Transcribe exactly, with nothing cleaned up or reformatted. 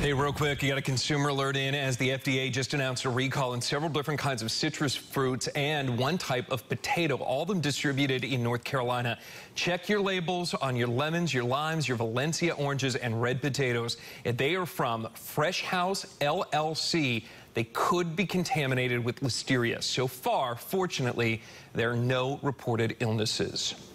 Hey, real quick, you got a consumer alert in as the F D A just announced a recall on several different kinds of citrus fruits and one type of potato, all of them distributed in North Carolina. Check your labels on your lemons, your limes, your Valencia oranges, and red potatoes. If they are from Fresh House L L C, they could be contaminated with listeria. So far, fortunately, there are no reported illnesses.